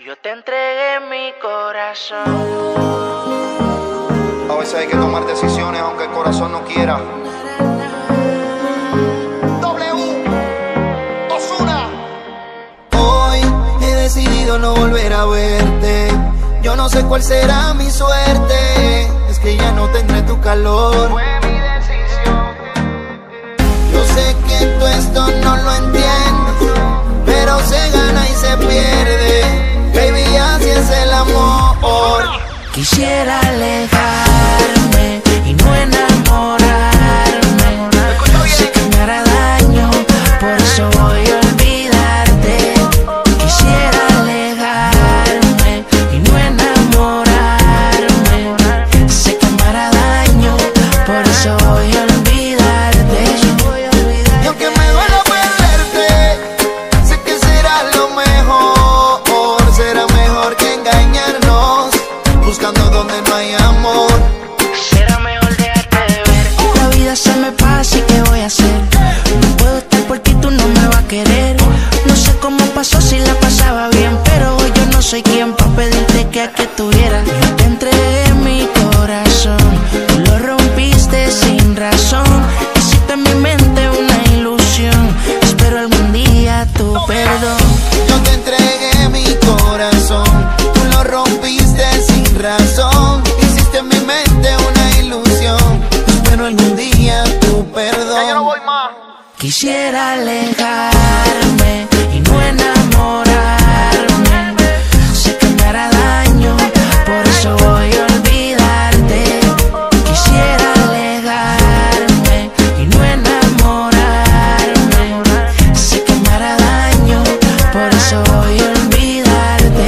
Yo te entregué mi corazón. A veces hay que tomar decisiones aunque el corazón no quiera. Ozuna. Hoy he decidido no volver a verte. Yo no sé cuál será mi suerte. Es que ya no tendré tu calor. Fue mi decisión. Yo sé que tú esto no lo entiendes, pero se gana y se pierde. Baby, así es el amor. Quisiera alejarme y no enamorarme. Sé que me hará daño, por eso voy a olvidarte. Quisiera alejarme y no enamorarme. Sé que me hará daño, por eso voy a olvidarte. Y aunque me duela perderte, sé que será lo mejor. Será mejor que engañarnos, buscando donde no hay amor. Será mejor dejarte de ver. La vida se me pasa y ¿qué voy a hacer? No puedo estar porque tú no me vas a querer. No sé cómo pasó si la pasaba bien, pero hoy yo no soy quien para pedirte que aquí estuviera. Yo te entregué mi corazón, tú lo rompiste sin razón. Hiciste en mi mente una ilusión, espero algún día tu perdón. Yo te entregué mi corazón, tú lo rompiste sin razón. Hiciste en mi mente una ilusión, espero algún día tu perdón. Ya yo no voy más. Quisiera alejarme y no enamorarme. Sé que me hará daño, por eso voy a olvidarte. Quisiera alejarme y no enamorarme. Sé que me hará daño, por eso voy a olvidarte.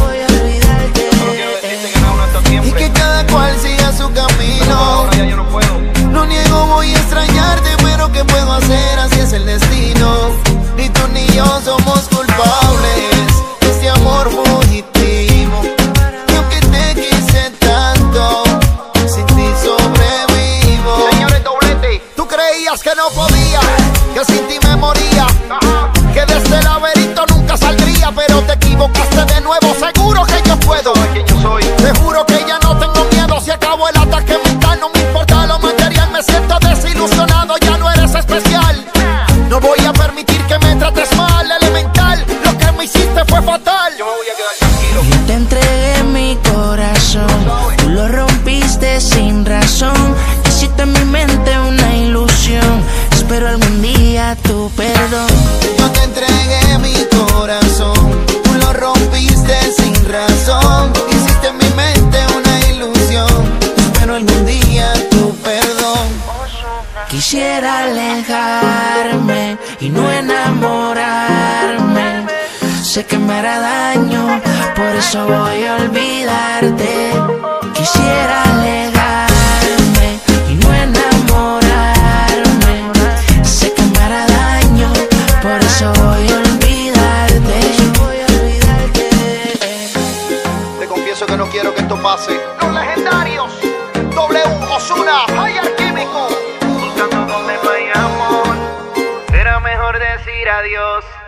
Solo quiero decirte que no hasta Y siempre. que cada cual siga su camino. Ahora ya yo no puedo. No niego, voy a extrañarte, pero ¿qué puedo hacer? Así es el destino. Ni tú ni yo somos culpables de este amor fugitivo. Y aunque te quise tanto, sin ti sobrevivo. Señores, doblete. Tú creías que no podía, que sin ti me moría, que de este laberinto nunca saldría, pero te equivocaste de nuevo. Seguro que yo puedo. ¿Sabes quién yo soy? Te juro que ya no tengo miedo. Si acabó el ataque mental, no me importa lo material. Me siento desilusionado, ya no eres especial. No voy a permitir que me trates mal, elemental. Lo que me hiciste fue fatal. Yo me voy a quedar tranquilo. Yo te entregué mi corazón, tú lo rompiste sin razón. Hiciste en mi mente una ilusión, espero algún día tu perdón. Yo te entregué mi corazón, tú lo rompiste sin razón. Hiciste en mi mente una ilusión, espero algún día tu perdón. Quisiera alejarme y no enamorarme. Sé que me hará daño, por eso voy a olvidarte. Quisiera alejarme y no enamorarme. Sé que me hará daño, por eso voy a olvidarte. Te confieso que no quiero que esto pase. Los legendarios. Ozuna. Hay Químico. Buscando donde no hay amor, será mejor decir adiós.